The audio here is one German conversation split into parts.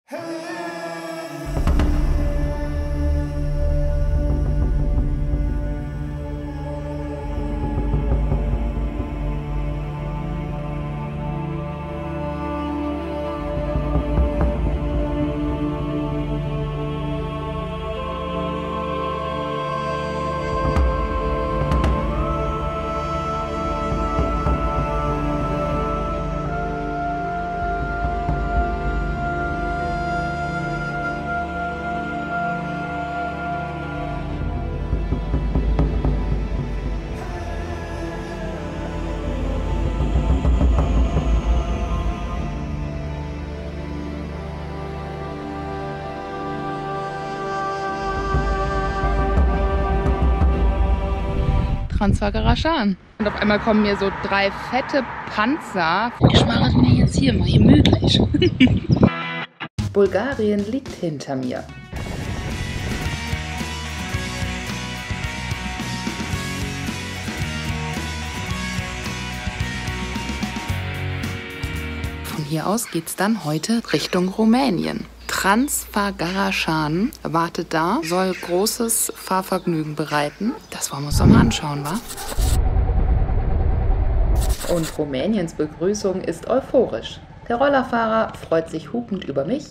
Transfagarashan. Und auf einmal kommen mir so 3 fette Panzer. Ich mache es mir jetzt hier mal gemütlich. Bulgarien liegt hinter mir. Von hier aus geht's dann heute Richtung Rumänien. Transfagarashan wartet da, soll großes Fahrvergnügen bereiten. Das wollen wir uns doch mal anschauen, wa? Und Rumäniens Begrüßung ist euphorisch. Der Rollerfahrer freut sich hupend über mich.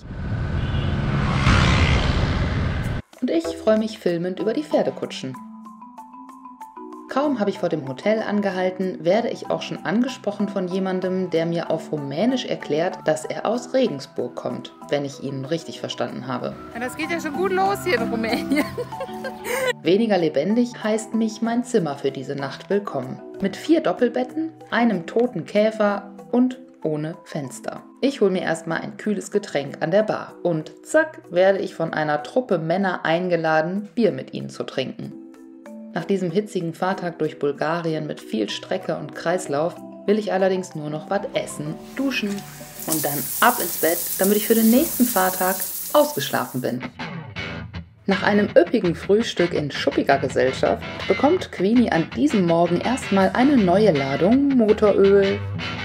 Und ich freue mich filmend über die Pferdekutschen. Kaum habe ich vor dem Hotel angehalten, werde ich auch schon angesprochen von jemandem, der mir auf Rumänisch erklärt, dass er aus Regensburg kommt, wenn ich ihn richtig verstanden habe. Ja, das geht ja schon gut los hier in Rumänien. Weniger lebendig heißt mich mein Zimmer für diese Nacht willkommen. Mit 4 Doppelbetten, einem toten Käfer und ohne Fenster. Ich hole mir erstmal ein kühles Getränk an der Bar und zack, werde ich von einer Truppe Männer eingeladen, Bier mit ihnen zu trinken. Nach diesem hitzigen Fahrtag durch Bulgarien mit viel Strecke und Kreislauf will ich allerdings nur noch was essen, duschen und dann ab ins Bett, damit ich für den nächsten Fahrtag ausgeschlafen bin. Nach einem üppigen Frühstück in schuppiger Gesellschaft bekommt Queenie an diesem Morgen erstmal eine neue Ladung Motoröl.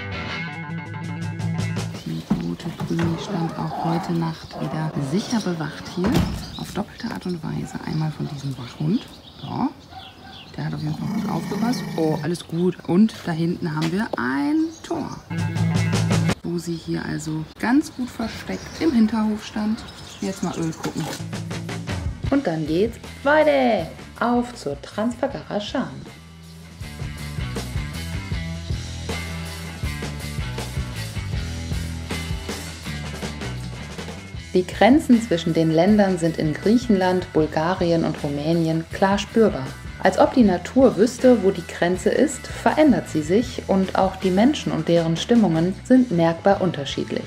Die gute Queenie stand auch heute Nacht wieder sicher bewacht hier, auf doppelte Art und Weise. Einmal von diesem Wachhund. Ja. Der hat auf jeden Fall gut aufgepasst. Oh, alles gut. Und da hinten haben wir ein Tor, wo sie hier also ganz gut versteckt im Hinterhof stand. Jetzt mal Öl gucken. Und dann geht's weiter auf zur Transfagarashan. Die Grenzen zwischen den Ländern sind in Griechenland, Bulgarien und Rumänien klar spürbar. Als ob die Natur wüsste, wo die Grenze ist, verändert sie sich und auch die Menschen und deren Stimmungen sind merkbar unterschiedlich.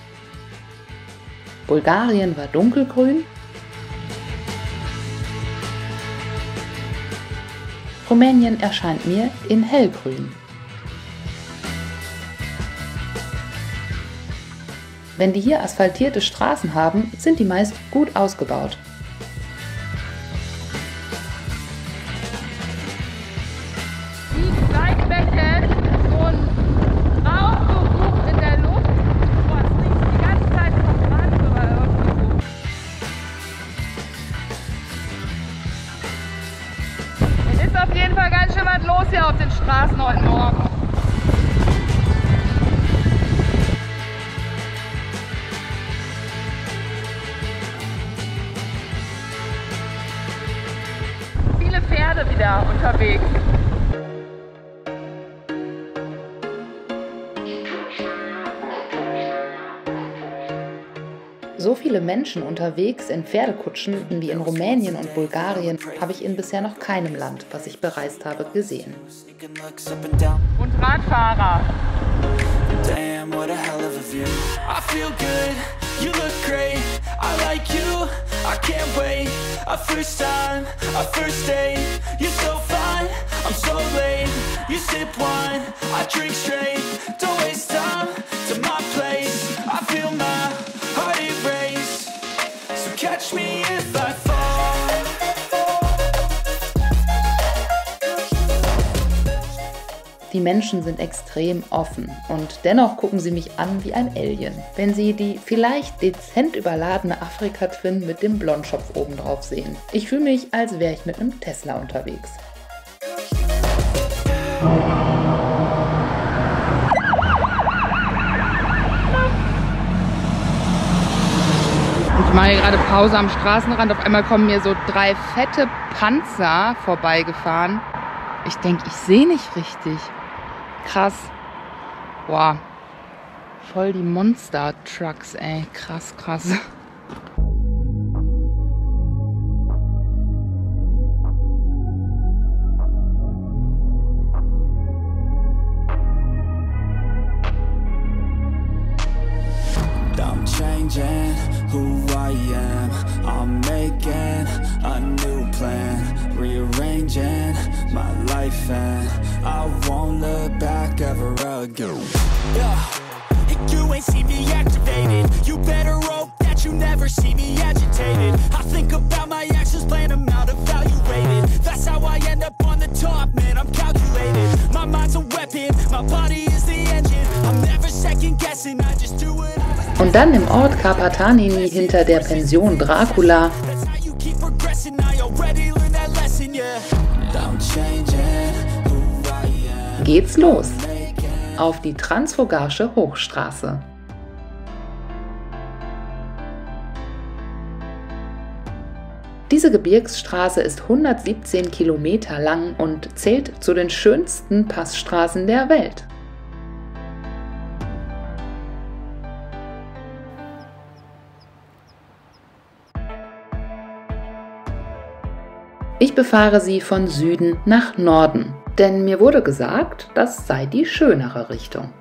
Bulgarien war dunkelgrün, Rumänien erscheint mir in hellgrün. Wenn die hier asphaltierte Straßen haben, sind die meist gut ausgebaut. Auf jeden Fall ganz schön was los hier auf den Straßen heute Morgen. Viele Pferde wieder unterwegs. So viele Menschen unterwegs in Pferdekutschen wie in Rumänien und Bulgarien habe ich in bisher noch keinem Land, was ich bereist habe, gesehen. Und Radfahrer. Damn, what a hell of a view. I feel good, you look great. I like you, I can't wait. A first time, a first date. You're so fine, I'm so late. You sip wine, I drink straight. Don't waste time to my place. I feel my heart erase. So catch me if I fall. Die Die Menschen sind extrem offen und dennoch gucken sie mich an wie ein Alien, wenn sie die vielleicht dezent überladene Afrika-Twin mit dem Blondschopf obendrauf sehen. Ich fühle mich, als wäre ich mit einem Tesla unterwegs. Ich mache hier gerade Pause am Straßenrand. Auf einmal kommen mir so 3 fette Panzer vorbeigefahren. Ich denke, ich sehe nicht richtig. Krass. Boah. Voll die Monster-Trucks, ey. Krass, krass. I'm changing who I am. I'm making a new plan, rearranging my life, and I won't look back ever again. Yeah, you ain't see me activated. You better hope that you never see me agitated. I think about my actions, plan them out, evaluated. That's how I end up on the top, man. I'm calculated. My mind's a weapon, my body is the engine. I'm never second guessing, I just do it. Und dann im Ort Karpatanini hinter der Pension Dracula geht's los auf die Transfogarsche Hochstraße. Diese Gebirgsstraße ist 117 Kilometer lang und zählt zu den schönsten Passstraßen der Welt. Ich befahre sie von Süden nach Norden, denn mir wurde gesagt, das sei die schönere Richtung.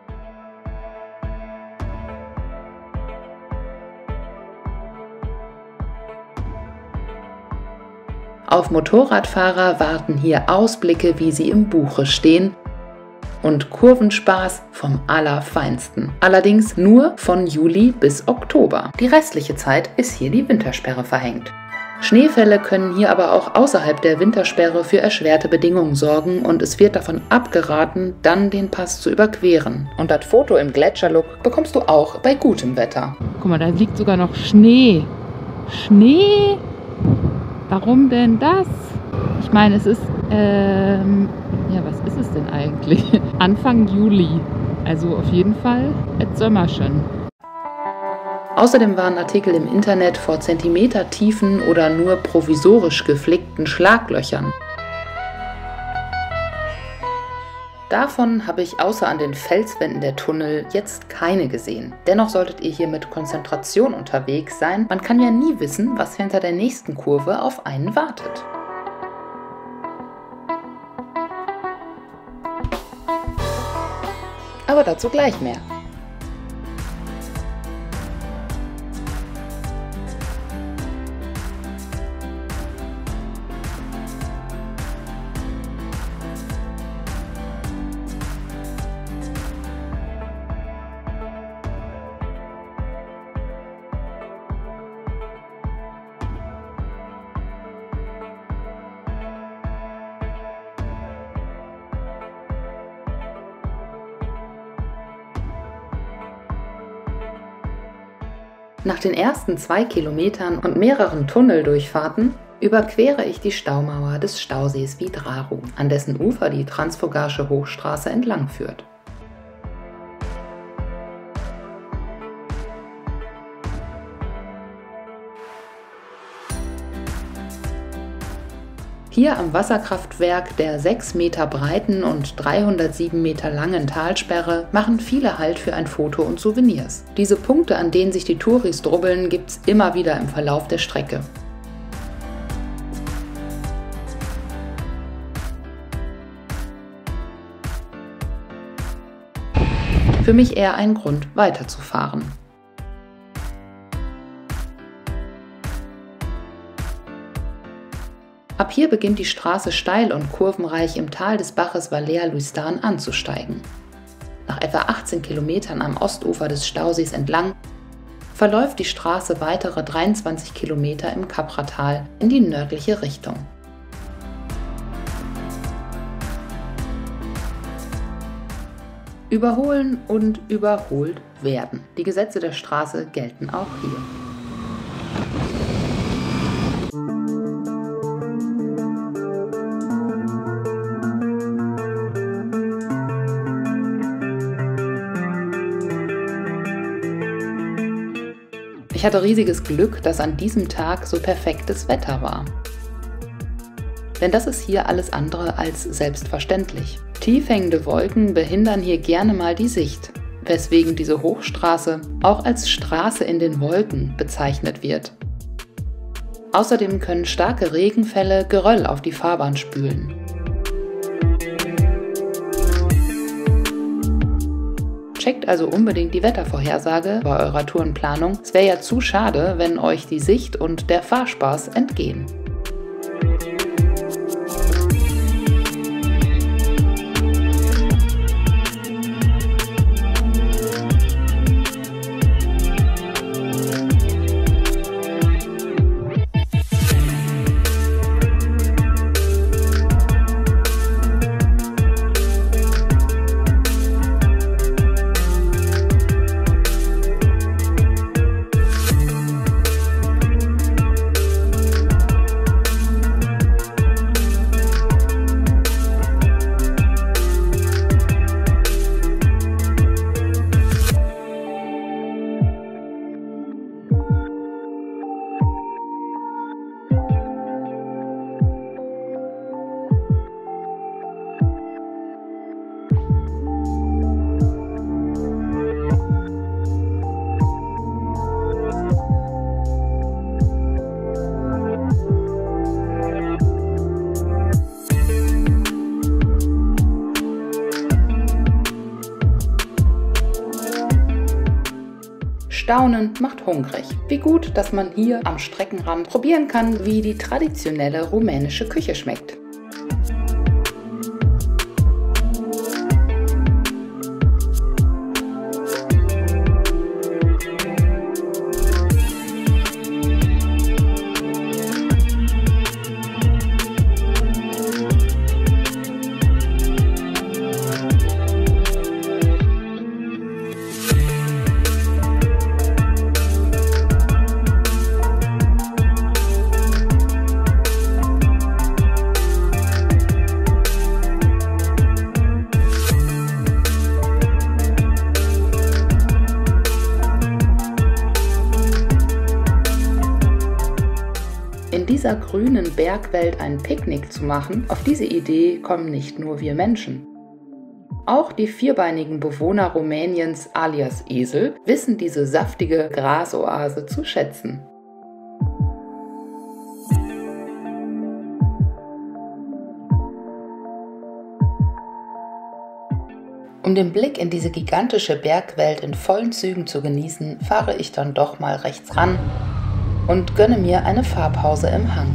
Auf Motorradfahrer warten hier Ausblicke, wie sie im Buche stehen, und Kurvenspaß vom Allerfeinsten. Allerdings nur von Juli bis Oktober. Die restliche Zeit ist hier die Wintersperre verhängt. Schneefälle können hier aber auch außerhalb der Wintersperre für erschwerte Bedingungen sorgen und es wird davon abgeraten, dann den Pass zu überqueren. Und das Foto im Gletscherlook bekommst du auch bei gutem Wetter. Guck mal, da liegt sogar noch Schnee. Schnee? Warum denn das? Ich meine, es ist, ja, was ist es denn eigentlich? Anfang Juli. Also auf jeden Fall et Sommerchen. Außerdem waren Artikel im Internet vor zentimetertiefen oder nur provisorisch geflickten Schlaglöchern. Davon habe ich außer an den Felswänden der Tunnel jetzt keine gesehen. Dennoch solltet ihr hier mit Konzentration unterwegs sein. Man kann ja nie wissen, was hinter der nächsten Kurve auf einen wartet. Aber dazu gleich mehr. Nach den ersten 2 Kilometern und mehreren Tunneldurchfahrten überquere ich die Staumauer des Stausees Vidraru, an dessen Ufer die Transfogarsche Hochstraße entlang führt. Hier am Wasserkraftwerk der 6 Meter breiten und 307 Meter langen Talsperre machen viele Halt für ein Foto und Souvenirs. Diese Punkte, an denen sich die Touris drubbeln, gibt's immer wieder im Verlauf der Strecke. Für mich eher ein Grund, weiterzufahren. Ab hier beginnt die Straße steil und kurvenreich im Tal des Baches Valea Luistan anzusteigen. Nach etwa 18 Kilometern am Ostufer des Stausees entlang verläuft die Straße weitere 23 Kilometer im Capratal in die nördliche Richtung. Überholen und überholt werden. Die Gesetze der Straße gelten auch hier. Ich hatte riesiges Glück, dass an diesem Tag so perfektes Wetter war. Denn das ist hier alles andere als selbstverständlich. Tief hängende Wolken behindern hier gerne mal die Sicht, weswegen diese Hochstraße auch als Straße in den Wolken bezeichnet wird. Außerdem können starke Regenfälle Geröll auf die Fahrbahn spülen. Checkt also unbedingt die Wettervorhersage bei eurer Tourenplanung. Es wäre ja zu schade, wenn euch die Sicht und der Fahrspaß entgehen. Staunen macht hungrig. Wie gut, dass man hier am Streckenrand probieren kann, wie die traditionelle rumänische Küche schmeckt. In dieser grünen Bergwelt ein Picknick zu machen, auf diese Idee kommen nicht nur wir Menschen. Auch die vierbeinigen Bewohner Rumäniens alias Esel wissen diese saftige Grasoase zu schätzen. Um den Blick in diese gigantische Bergwelt in vollen Zügen zu genießen, fahre ich dann doch mal rechts ran und gönne mir eine Fahrpause im Hang.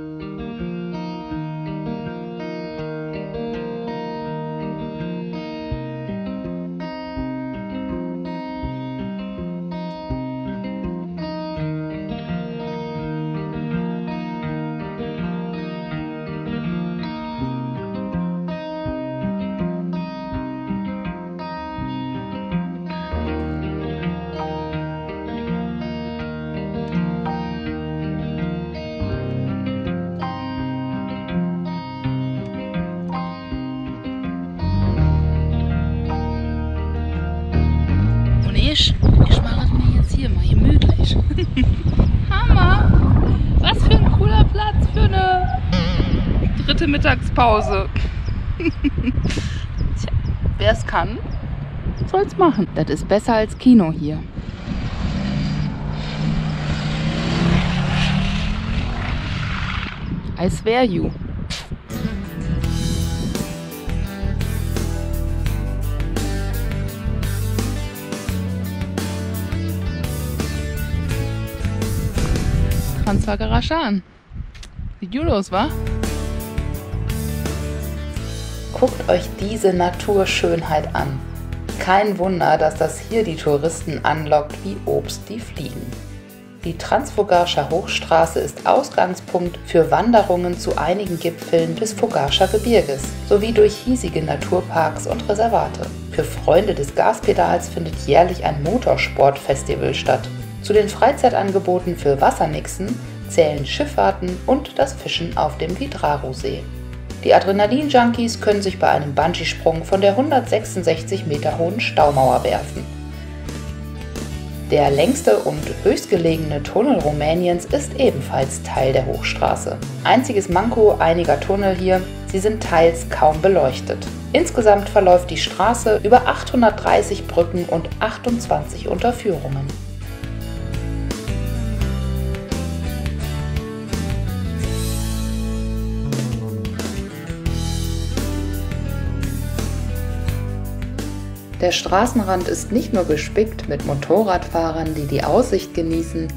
Ich mache es mir jetzt hier mal gemütlich. Hammer! Was für ein cooler Platz für eine dritte Mittagspause. Tja, wer es kann, soll's machen. Das ist besser als Kino hier. I swear you. Garage an. Sieht gut aus, wa? Guckt euch diese Naturschönheit an. Kein Wunder, dass das hier die Touristen anlockt wie Obst die Fliegen. Die Transfogarscher Hochstraße ist Ausgangspunkt für Wanderungen zu einigen Gipfeln des Fogarscher Gebirges sowie durch hiesige Naturparks und Reservate. Für Freunde des Gaspedals findet jährlich ein Motorsportfestival statt. Zu den Freizeitangeboten für Wassernixen zählen Schifffahrten und das Fischen auf dem Vidraru-See. Die Adrenalin-Junkies können sich bei einem Bungee-Sprung von der 166 Meter hohen Staumauer werfen. Der längste und höchstgelegene Tunnel Rumäniens ist ebenfalls Teil der Hochstraße. Einziges Manko einiger Tunnel hier, sie sind teils kaum beleuchtet. Insgesamt verläuft die Straße über 830 Brücken und 28 Unterführungen. Der Straßenrand ist nicht nur gespickt mit Motorradfahrern, die die Aussicht genießen,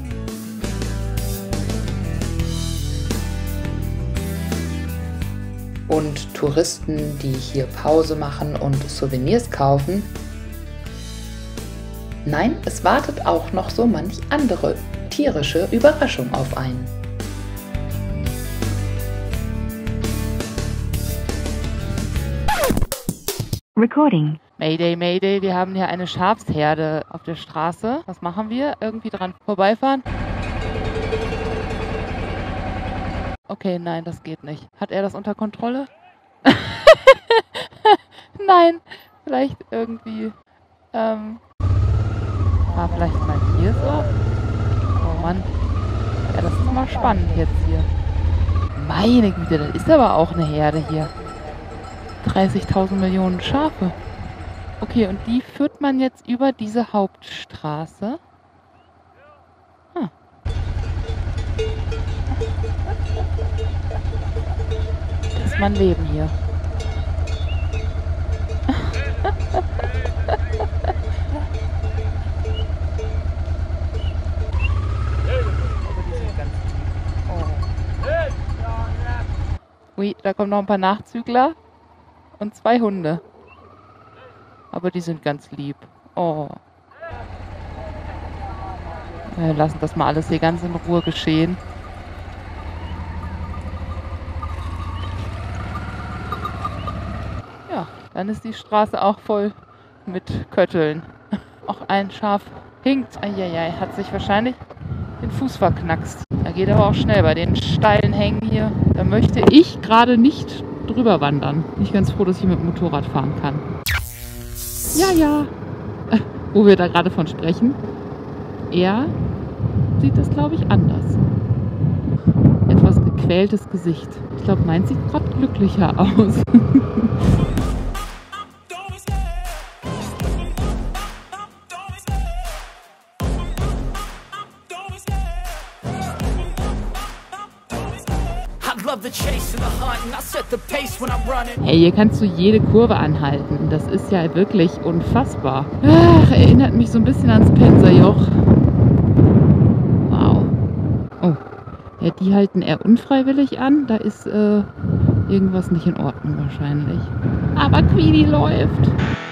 und Touristen, die hier Pause machen und Souvenirs kaufen. Nein, es wartet auch noch so manch andere tierische Überraschung auf einen. Recording. Mayday, Mayday, wir haben hier eine Schafsherde auf der Straße. Was machen wir? Irgendwie dran vorbeifahren? Okay, nein, das geht nicht. Hat er das unter Kontrolle? Nein, vielleicht irgendwie, vielleicht mal hier so. Oh Mann. Ja, das ist mal spannend jetzt hier. Meine Güte, das ist aber auch eine Herde hier. 30.000 Millionen Schafe. Okay, und die führt man jetzt über diese Hauptstraße. Das ist mein Leben hier. Ui, da kommen noch ein paar Nachzügler und 2 Hunde. Aber die sind ganz lieb. Oh. Wir lassen das mal alles hier ganz in Ruhe geschehen. Ja, dann ist die Straße auch voll mit Kötteln. Auch ein Schaf hinkt. Eieiei, hat sich wahrscheinlich den Fuß verknackst. Da geht aber auch schnell bei den steilen Hängen hier. Da möchte ich gerade nicht drüber wandern. Bin ich ganz froh, dass ich mit dem Motorrad fahren kann. Ja. Wo wir da gerade von sprechen. Er sieht das, glaube ich, anders. Etwas gequältes Gesicht. Ich glaube, meins sieht gerade glücklicher aus. Hey, hier kannst du jede Kurve anhalten. Das ist ja wirklich unfassbar. Ach, erinnert mich so ein bisschen ans Penserjoch. Wow. Oh, ja, die halten eher unfreiwillig an. Da ist irgendwas nicht in Ordnung wahrscheinlich. Aber Queenie läuft.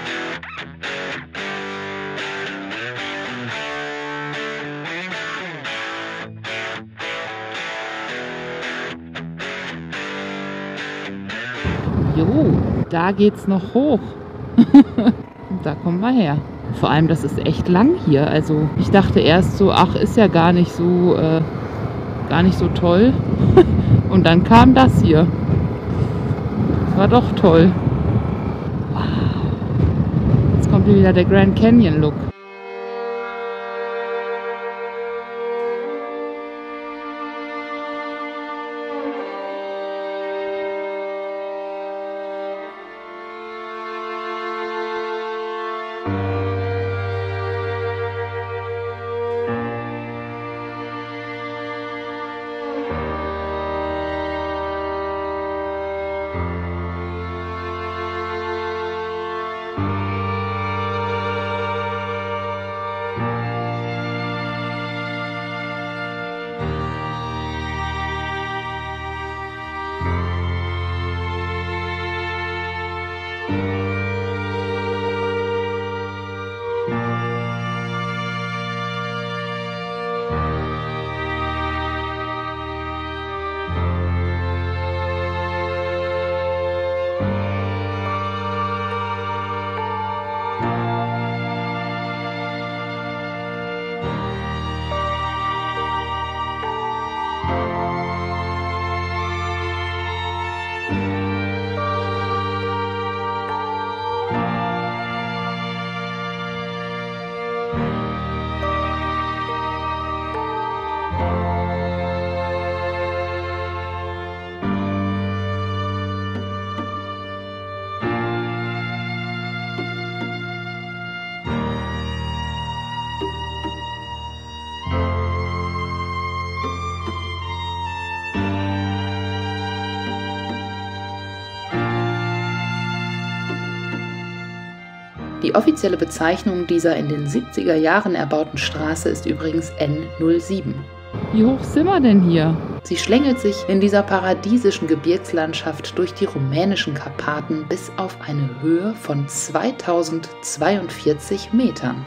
Jo, da geht's noch hoch. Da kommen wir her. Vor allem, das ist echt lang hier. Also ich dachte erst so, ach, ist ja gar nicht so toll. Und dann kam das hier. Das war doch toll. Wow. Jetzt kommt hier wieder der Grand Canyon Look. Die offizielle Bezeichnung dieser in den 70er Jahren erbauten Straße ist übrigens N07. Wie hoch sind wir denn hier? Sie schlängelt sich in dieser paradiesischen Gebirgslandschaft durch die rumänischen Karpaten bis auf eine Höhe von 2042 Metern.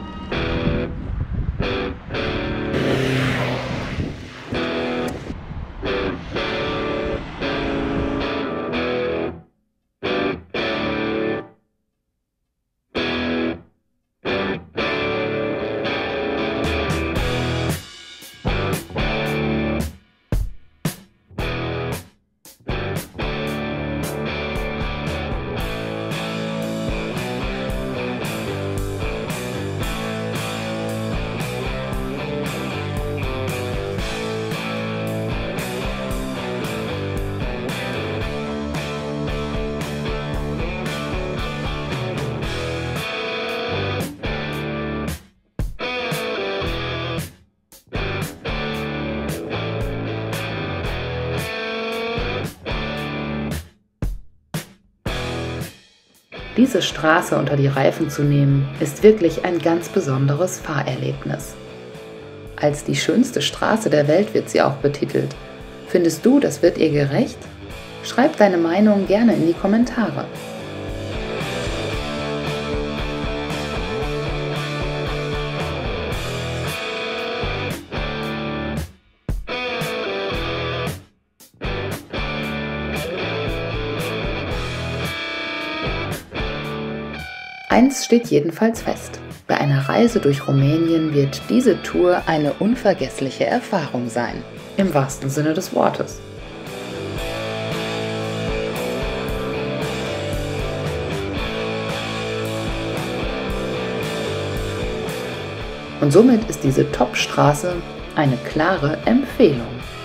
Diese Straße unter die Reifen zu nehmen, ist wirklich ein ganz besonderes Fahrerlebnis. Als die schönste Straße der Welt wird sie auch betitelt. Findest du, das wird ihr gerecht? Schreib deine Meinung gerne in die Kommentare. Eins steht jedenfalls fest: Bei einer Reise durch Rumänien wird diese Tour eine unvergessliche Erfahrung sein. Im wahrsten Sinne des Wortes. Und somit ist diese Top-Straße eine klare Empfehlung.